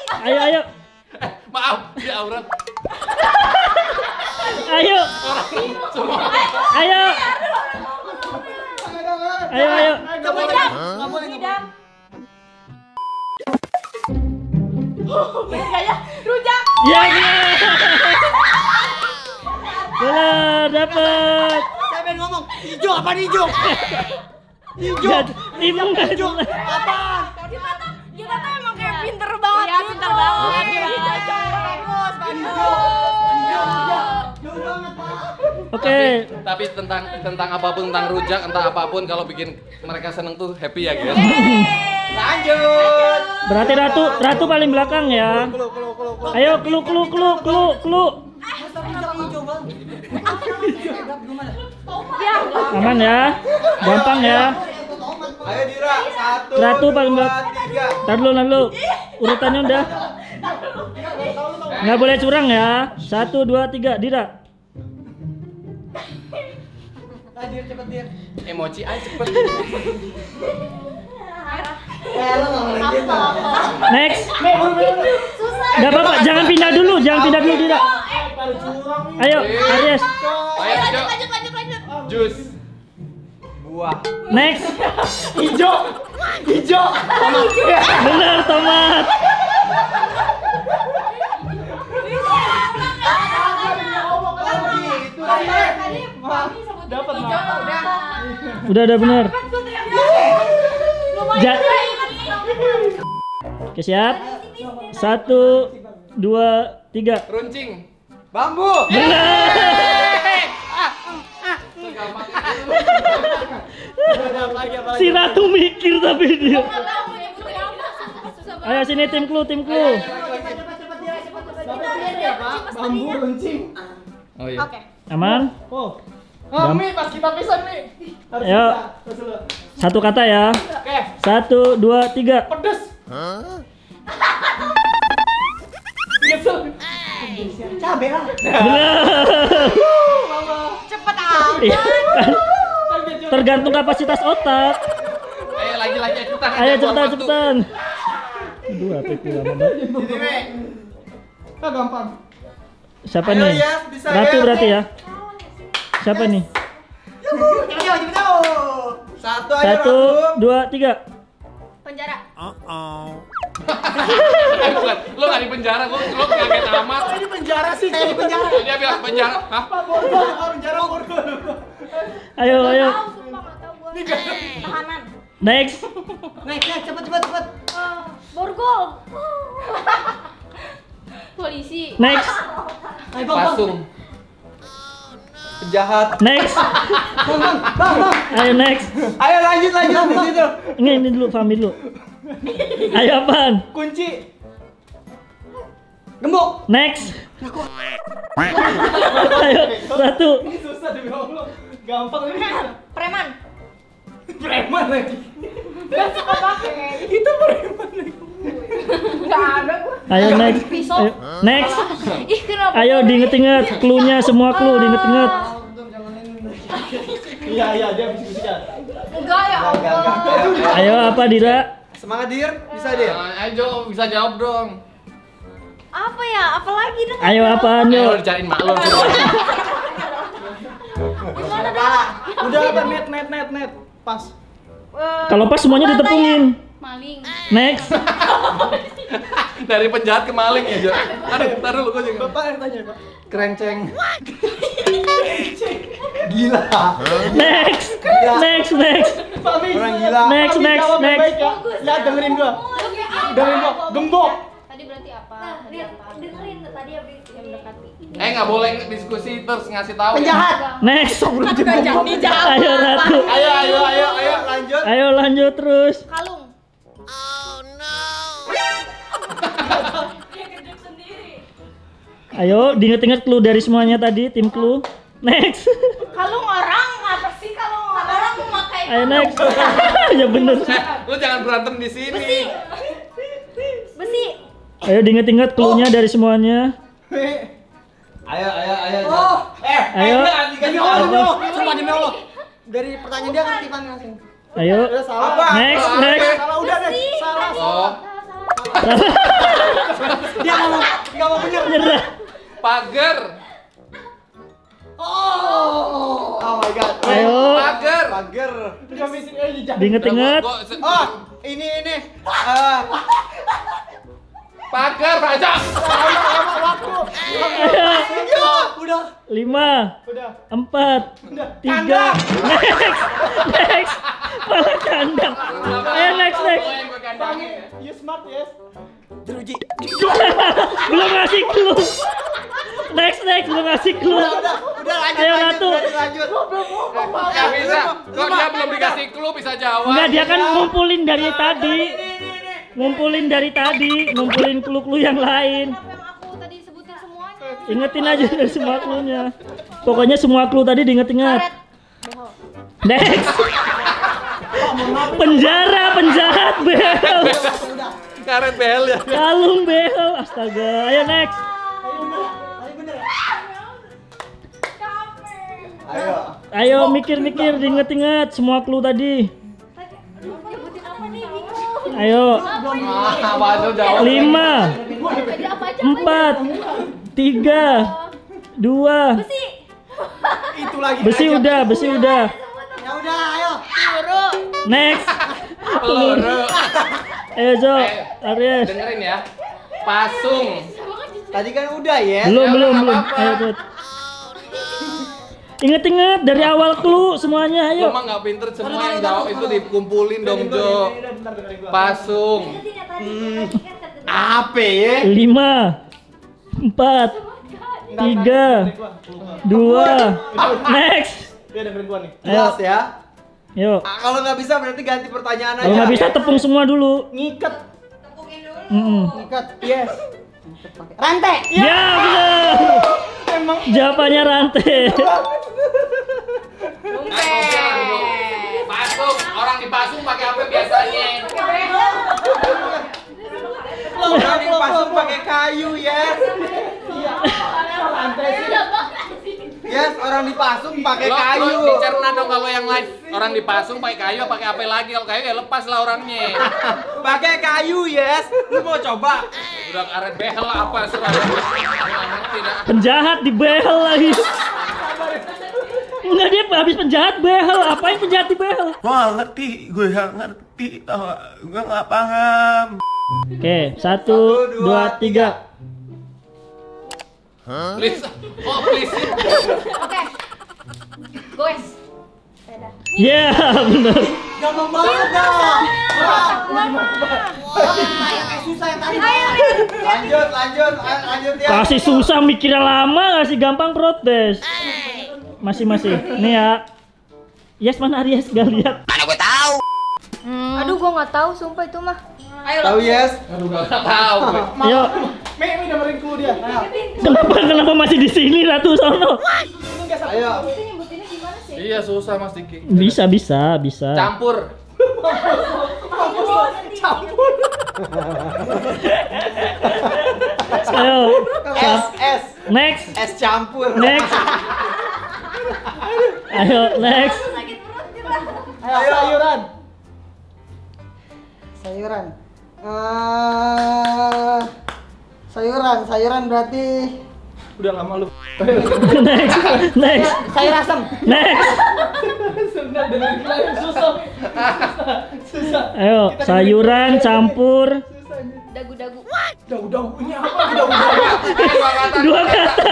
Ayo, ayo. Maaf, dia aurat. Ayo. Orang semua. Ayo. Ayo, ayo. Rujak. Ngidam. Ya, rujak. Ya, benar, dapat. Saya pengen ngomong, hijau apa hijau? Hijau. Imung kan hijau. Apaan? Dia kata emang kayak pinter banget. Iya, pinter banget. Bagus, Jauh banget, Pak. Oke. Tapi tentang apapun, tentang rujak, entah apapun, kalau bikin mereka seneng tuh happy ya, guys. Lanjut. Berarti Ratu paling belakang ya. Ayo, klu. Masa rujak hijau, Bang? Aman ya. Gampang ya. Ayo Dira, 1, Ratu paling 2, belakang. 3. Tar dulu. Urutannya udah. Nggak boleh curang ya. 1, 2, 3, Dira. Dir, cepet Dir. Emoji aja cepet. Lo nggak boleh gitu. Next. Gak apa-apa, jangan pindah dulu Dira. Ayo, Aries. Ayo, Lanjut. jus. Buah. Next. Hijau. Benar, tomat. Dapat Udah benar. Oke, siap. 1, 2, 3. Runcing. Bambu. Si Ratu mikir tapi dia. Ayo sini tim Clue. Bambu runcing. Oh iya. Oke. Aman? Oh. Mi, pas kita pisan Mi. Ayo. Satu kata ya. Oke. 1, 2, 3. Pedes. Kesel. Cabe lah. Benar. Cepet amat. Iya, kan? Tergantung kapasitas otak. Ayo lagi cepetan. Ayo cepetan. Aduh, apa itu lama banget. Jadi Mi. Gampang. Siapa Ayo, nih? ya, bisa Ratu ya. berarti ya. Siapa nih? Cepet jauh. 1 aja 1, 2, 3. Penjara. Bukan, lo nggak di penjara, lo kaget amat. Ini penjara sih, kayak di penjara. Dia bilang penjara. Hah? Borgol, penjara borgol. Ayo. Sumpah nggak tahu gua. Tahanan. Next. Naik, cepet. Borgol. Polisi. Next. Ayo, Pasung. Penjahat. Next. Bang. Ayo next. Ayo lanjut di situ. Ini dulu Fahmi dulu. Ayo apaan? Kunci. Gembok. Next. Ayo Ratu. Ini susah demi Allah. Gampang ini. Preman. Preman lagi. Gak suka pakai. Itu preman lagi. Gak ada gua. Ayo next. Pisau. Ayo. Next. Ih, kenapa? Ayo diinget-inget cluenya, semua clue diinget-inget. Iya, dia bisa. Enggak ya Allah. Ayo apa Dira? Semangat Dir, bisa Dir. Ayo bisa jawab dong. Apa ya? Apalagi dong? Ayo apaan Ayo yuk? dicariin mak lo. Gimana dah? Udah apa net. Pas. Kalau pas semuanya ditepungin. Maling. Next. Dari penjahat ke maling ya, Jo. Aduh, bentar dulu gua juga. Bapak yang tanya, Pak. Kerenceng. Gila. Next. Fahmi. Orang gila. Next. Jawab yang baik ya. Lihat dengerin gua. Gembok. Tadi berarti apa? Dengerin tadi habis yang mendekati. Nggak boleh diskusi terus ngasih tahu. Penjahat. Next. Gak jadi jawab. Ayo Ratu. Ayo lanjut. Ayo lanjut terus. Kalung. Ayo diinget-inget clue dari semuanya tadi, tim clue. Next. Kalung orang apa sih kalau orang memakai Ayo next. Ya bener. Lu jangan berantem di sini. besi. Ayo diinget-inget cluenya dari semuanya. Ayo. Ayo. Demi Allah. Sumpah demi Allah. Dari pertanyaan dia kan tipan langsung. Ayo. Salah. Next. Salah udah deh. Salah. Oh. Dia nggak mau bener. Nyerah. Pagar. Oh my god. Ayo. Pagar. Pagar. Diinget-inget. Oh, ini. Pagar, baca. Lama waktu. Ayo. Ya, udah. 5, Udah. 4, 3. Next. Malah kandang. Ayo next. You smart, yes. Teruji. Belum ngasih clue. Next, belum ngasih clue. Udah lanjut. Ayo, Ratu. Lanjut. Gak bisa. Kok dia belum dikasih clue bisa jawab? Enggak, dia kan ngumpulin dari tadi. Ngumpulin clue-clue yang lain. Apa yang aku tadi sebutin semuanya? Ingetin aja dari semua clue-nya. Pokoknya semua clue tadi diinget-inget. Karet. Next. Penjara, penjahat, behel. Karet behel ya. Kalung behel. Astaga. Ayo next. Ayo mikir-mikir, diinget-inget semua clue tadi. Nyebutin apa nih? Bingung. Ayo. Waduh jawab. 5, Apa aja? 4, 3, 2. Besi. Itu lagi. Besi udah. Ya udah, ayo. Peluru. Next. Peluru. Ayo Jo, Ayo. Aries. Dengerin ya. Pasung. Tadi kan udah ya. Belum. nggak apa-apa. Ayo Jod. Ingat dari awal clue semuanya. Lu Ayo. mah nggak pinter, semua yang jawab itu dikumpulin dong Jo. Pasung. Apa ya? 5, 4, 3, 2. Next. Dia dengerin gua nih. Ayo. Jelas ya. Yuk. Kalau nggak bisa berarti ganti pertanyaan aja. Kalau nggak bisa tepung semua dulu. Ngikat. Tepungin dulu. Ngikat. Yes. Rantai. Ya benar. Emang Jawabannya rantai. Pasung. Orang dipasung pakai apa biasanya? orang dipasung pakai kayu, yes. Yes, orang dipasung pakai kayu. Lo dicerna dong kalau yang lain. Orang dipasung pakai kayu pakai apa lagi? Kalau kayu ya lepas lah orangnya. Pakai kayu, yes. Lu mau coba? Udah karet behel lah apa surat. Tidak. Penjahat di behel lagi. Enggak, dia habis penjahat behel. Apain penjahat di behel? Gue gak ngerti, gue gak paham. Oke, 1, 2, 3. Please. Oh, please. Oke. Goes. Dadah. Ya, benar. Gampang banget dah. Susah yang tadi. Lanjut ya. Kasih susah mikirnya lama, kasih gampang protes. Masih. Nih ya. Yes, mana Aries gak lihat? Aduh, gua nggak tahu sumpah itu mah. Ayo Tahu, yes. Aduh, gak tahu. Ayo. Mei dengerin clue dia. Kenapa masih di sini Ratu Sono? Ayo. Nyebutinnya gimana sih? Iya susah Mas Diki. Bisa. Campur. Ayo. S. Next. Es campur. Next. Ayo, next. Sakit perut kita. Ayo, sayuran. Sayuran berarti udah lama lu. Next. Sayur asam. Next. Ayo, sayuran campur. Dagu-dagu. Dagu ini apa? Dua kata.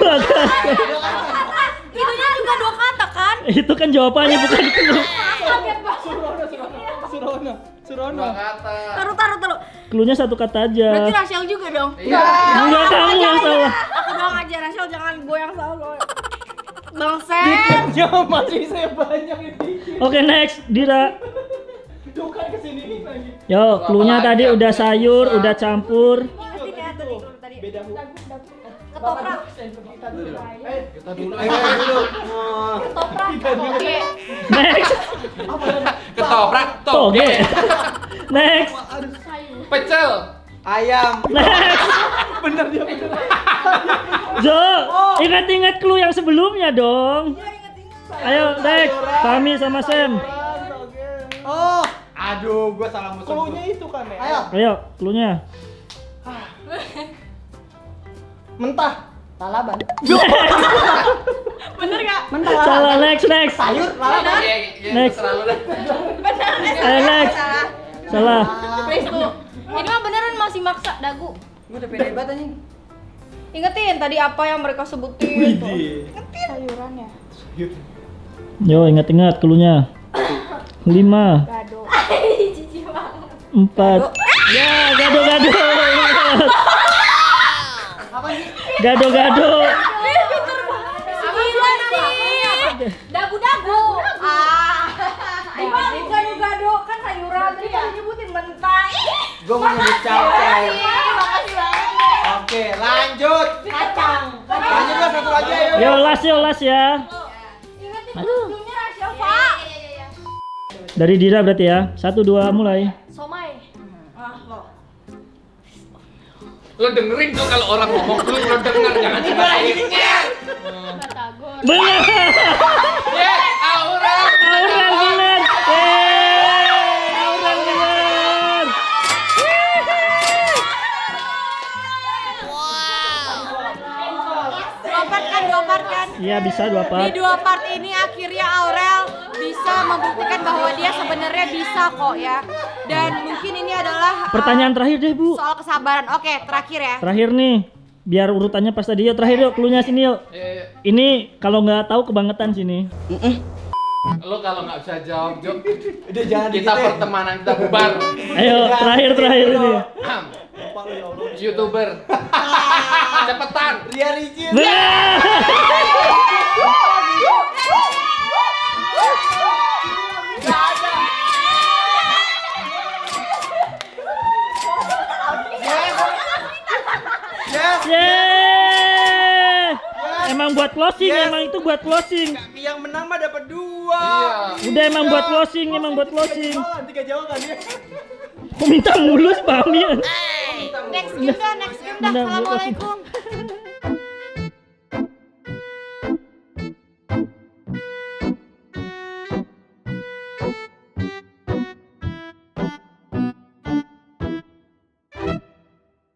Itunya juga 2 kata kan? Itu kan jawabannya bukan clue. Kaget Pak. Surono. Dua kata. Taruh. Cluenya 1 kata aja. Berarti Rachel juga dong. Enggak, kamu yang salah. Aku doang aja, Rachel jangan gue yang salah. Bang Sen. Ya masih saya banyak ini. Oke, next. Dira. Tuh kan kesini lagi. Yo, cluenya tadi udah sayur, udah campur. Ingetin ya tadi kalau tadi. Beda Ketoprak. Kita dulu. Ayo dulu. Ketoprak. Oke. Next. Ketoprak Toge. toge. Next. Pecel. Ayam. Next. Bener dia. Jo, ingat-ingat clue yang sebelumnya dong. Ayo, next. Kami sama Sam. Oh, aduh, gua salah musuh. Cluenya itu kan ya. Ayo. Ayo, cluenya. Mentah. Lalaban. Bener nggak? Mentah. Salah, next. Sayur lalaban. Next. Terlalu dah. Bener. Ayo, next. Salah. Please tuh. Ini mah beneran masih maksa dagu. Gue udah pede banget anjing. Ingetin tadi apa yang mereka sebutin tuh. Ingetin. Sayuran ya. Yo, ingat cluenya. 5, Gado. Cici banget. 4. Ya, gado. Apa sih? Gado. Pinter banget. Gila sih. Dagu-dagu. Gimana gado-gado kan sayuran tadi kan nyebutin mentah. Gue mau nyebut cawcai. Makasih banget. Oke, lanjut. Kacang. Lanjut lah satu lagi ayo. Yo, last ya. Ingetin sebelumnya rahasia, Pak. Dari Dira berarti ya. 1, 2 mulai. Somai. Lo. Lo dengerin tuh kalau orang ngomong dulu lo denger jangan cuma akhirnya. Batagor. Benar. Aura. Aurel benar. Aurel benar. Dua part kan? Iya, bisa 2 Di part. 2 part ini akhirnya Aurel bisa membuktikan bahwa dia sebenarnya bisa kok ya. Dan mungkin ini adalah Pertanyaan terakhir deh, Bu. soal kesabaran. Oke, terakhir ya. Terakhir nih. Biar urutannya pas tadi yuk. Terakhir yuk, cluenya sini yuk. Ini kalau nggak tahu kebangetan sini. Lo kalau nggak bisa jawab, Jok, Udah jangan kita pertemanan kita bubar. Ayo, terakhir ini. YouTuber. Cepetan. Ria Rizky. Benar. Yes. Yeay. Emang buat closing, emang itu buat closing. Yang menang mah dapat 2. Iya. Udah emang buat closing, emang buat closing. 3 jawaban ya. Kok minta mulu sih Pak Amir? Next game dah. Udah, Assalamualaikum.